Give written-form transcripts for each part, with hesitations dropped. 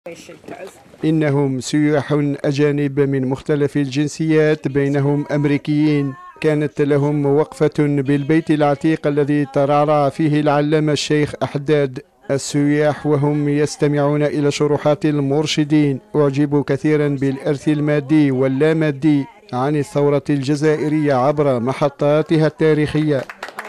إنهم سياح أجانب من مختلف الجنسيات بينهم أمريكيين. كانت لهم وقفة بالبيت العتيق الذي ترعرع فيه العلامة الشيخ أحداد. السياح وهم يستمعون إلى شروحات المرشدين أعجبوا كثيرا بالإرث المادي واللامادي عن الثورة الجزائرية عبر محطاتها التاريخية.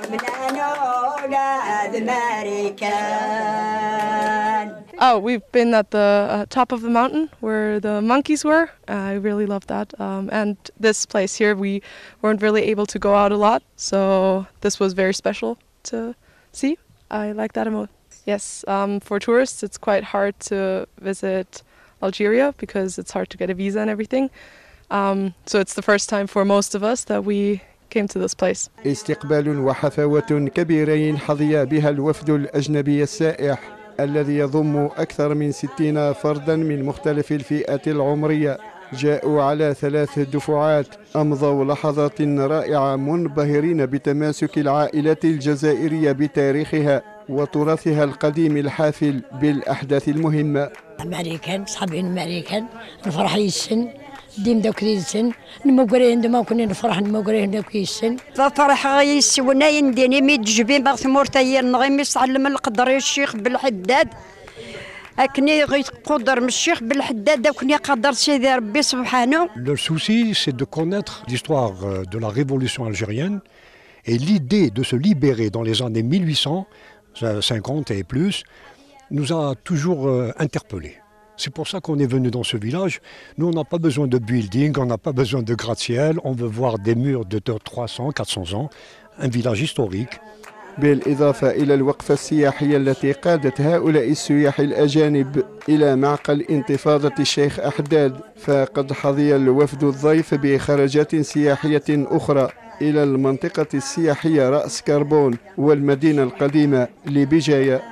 Oh, we've been at the top of the mountain where the monkeys were. I really loved that. And this place here, we weren't really able to go out a lot, so this was very special to see. I like that emotion. Yes, for tourists, it's quite hard to visit Algeria because it's hard to get a visa and everything. So it's the first time for most of us that we came to this place. استقبال وحفاوة كبيرين حظي بها الوفد الأجنبي السائح الذي يضم أكثر من 60 فردا من مختلف الفئات العمرية. جاءوا على 3 دفعات، أمضوا لحظات رائعة منبهرين بتماسك العائلات الجزائرية بتاريخها وتراثها القديم الحافل بالأحداث المهمة. أمريكان صحابين أمريكان نفرح يسن ديم داك السن نمقرين عندما كنا نفرح نمقرين داك السن فرح غيس وناين ديني ميد جبين باغ ثمورتايين نغيمس علم القدر الشيخ بالحداد أكني غيت قدر من الشيخ بالحداد أكني قدر سيدي ربي سبحانه. Le souci c'est de connaître l'histoire de la révolution algérienne et l'idée de se libérer dans les années 1850 et plus nous a toujours interpellés. C'est pour ça qu'on est venu dans ce village. Nous, on n'a pas besoin de building, on n'a pas besoin de gratte-ciel. On veut voir des murs de 300, 400 ans. Un village historique. بالإضافة إلى الوقفة السياحية التي قادت هؤلاء السياح الأجانب إلى معقل انتفاضة الشيخ أحداد، فقد حظي الوفد الضيف بخرجات سياحية أخرى إلى المنطقة السياحية رأس كربون والمدينة القديمة لبجاية.